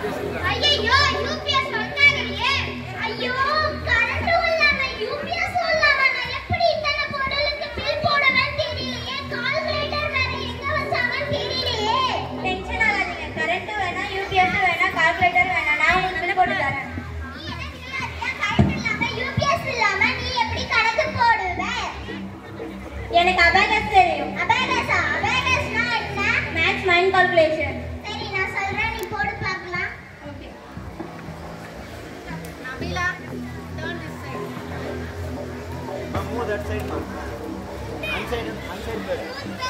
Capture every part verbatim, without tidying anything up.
ஐயோ யூபிஎஸ் வந்தாங்கறியே ஐயோ கரண்ட் இல்லாம யூபிஎஸ் இல்லாம நான் எப்படி இத்தனை பொருளுக்கு பில் போடுவேன்னு தெரியலையே கால்குலேட்டர் வேற எங்க வச்சாங்கன்னு தெரியலையே டென்ஷன் ஆகாதீங்க கரண்ட் வேணா யூபிஎஸ் வேணா கால்குலேட்டர் வேணா நான் உங்களுக்கு பில் போட்டு தரேன் நீ எனக்கு தெரியாதியா கரண்ட் இல்லாம யூபிஎஸ் இல்லாம நீ எப்படி கணக்கு போடுவ எனக்கு அபாகஸ் தெரியும் அபாகஸா அபாகஸ்னா என்ன மேத்ஸ் மைண்ட் கால்குலேஷன் சரி நான் சொல்றேன் நீ போடு பார்க்கலாம் okay Nabila turn this side move that side ma one side one side போடு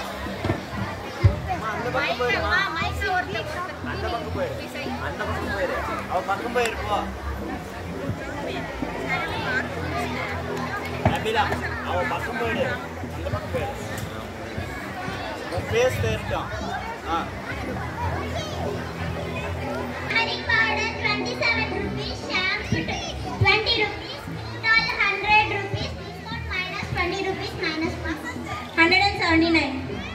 மா அந்த பக்கம் போடு மா மைக் ஓரத்துல அந்த பக்கம் போடு அந்த பக்கம் போடு அவ பக்கம் போயிரு போ நபிலா அவ பக்கம் போடு அந்த பக்கம் போடு உன் ஃபேஸ் தெரியும் ஆ honey powder twenty-seven rupees shampoo twenty rupees total one hundred rupees discount minus twenty rupees minus one hundred seventy-nine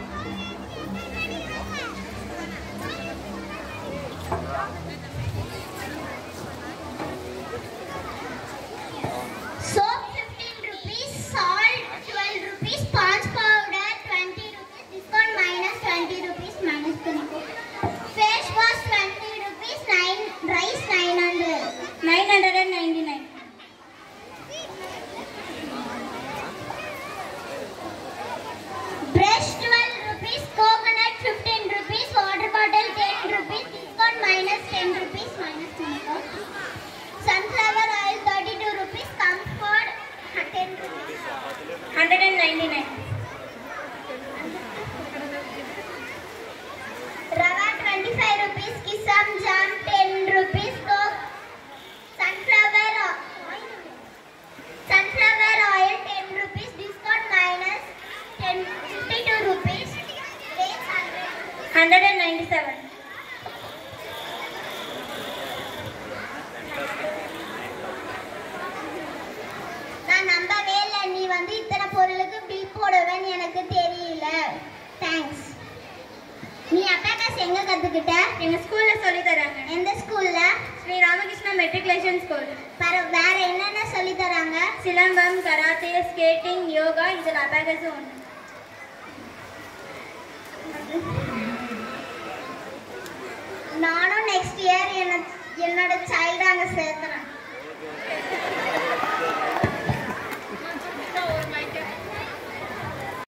soap fifteen rupees salt twelve rupees sponge powder twenty rupees discount minus twenty rupees minus twenty face wash twenty rupees nine rice nine hundred nine hundred ninety-nine brush twelve rupees coconut fifteen rupees water bottle ten rupees discount minus ten rupees minus twenty sunflower oil thirty-two rupees comfort ten rupees one hundred ninety-nine rava twenty-five rupees kisam jam ten rupees coke sunflower oil sunflower oil ten rupees discount minus ten fifty-two rupees rates one hundred ninety-seven நான் நம்பவே இல்ல நீ வந்து இத்தனை பொருளுக்கு bill போடுவேன்னு எனக்கு தெரியல தேங்க்ஸ் நீ அபாகஸ் எங்க கத்துக்கிட்ட எங்க ஸ்கூல்ல சொல்லி தராங்க எந்த ஸ்கூல்ல ஸ்ரீ ராமகிருஷ்ணா மெட்ரிகுலேஷன் ஸ்கூல் வேற என்னென்ன சொல்லி தராங்க சிலம்பம் கராத்தே ஸ்கேட்டிங் யோகா இதுல அபாகஸ் ஒன்று நானும் நெக்ஸ்ட் இயர் என்னோட சைல்டு அங்க சேர்த்துறேன்